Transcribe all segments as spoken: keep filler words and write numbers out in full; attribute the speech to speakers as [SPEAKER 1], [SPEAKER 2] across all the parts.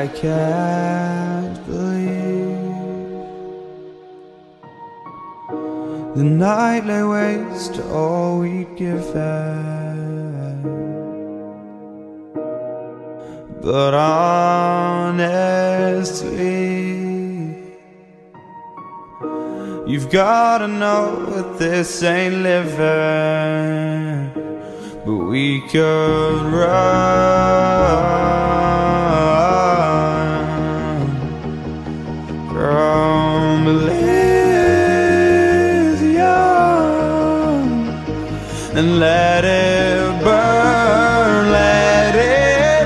[SPEAKER 1] can't believe the night lay waste to all we'd given. But honestly, you've gotta know that this ain't living. But we could run from Elysium and let it burn, let it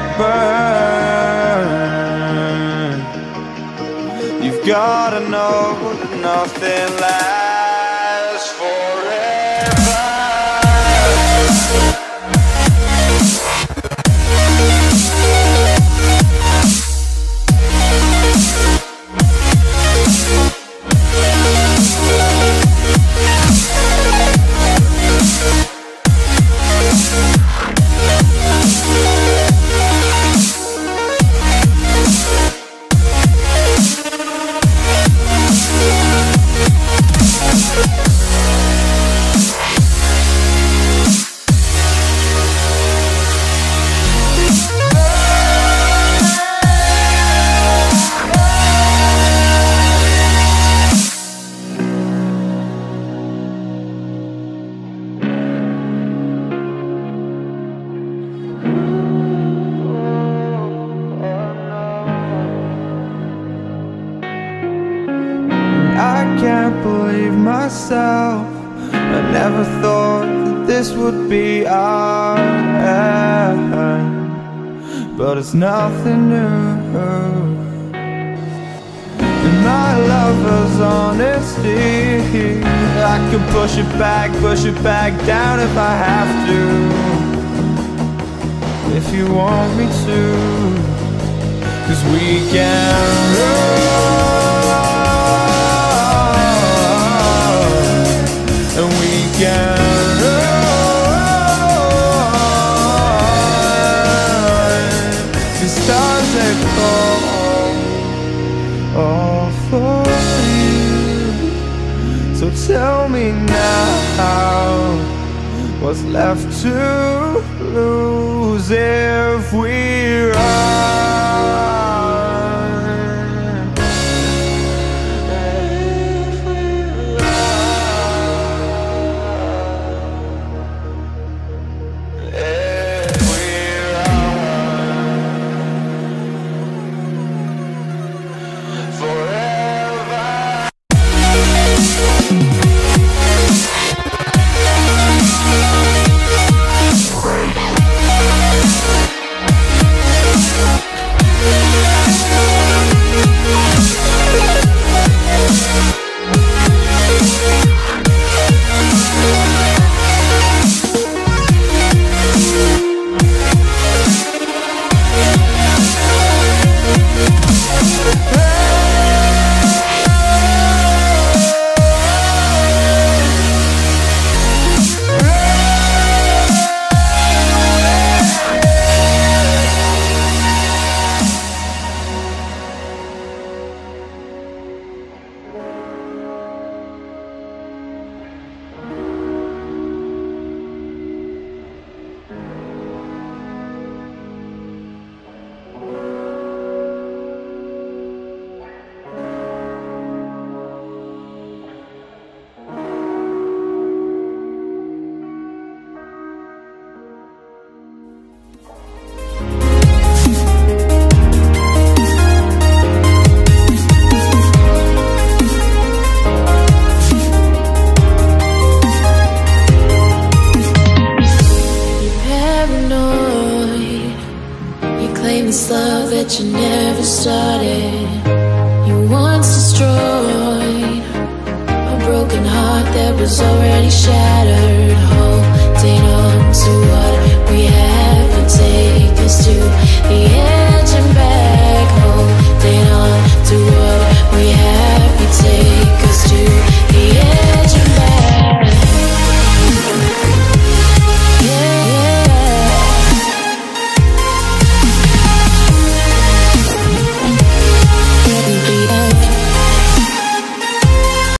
[SPEAKER 1] burn. You've gotta know that nothing lasts forever. I can't believe myself. I never thought that this would be our end, but it's nothing new. And my lover's honesty, I could push it back, push it back down if I have to, if you want me to. 'Cause we can run, and we can run. The stars they fall all for you. So tell me now, what's left to lose if we run?
[SPEAKER 2] This love that you never started, you once destroyed a broken heart that was already shattered.